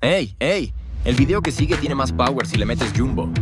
¡Ey! ¡Ey! El video que sigue tiene más power si le metes Jumbo.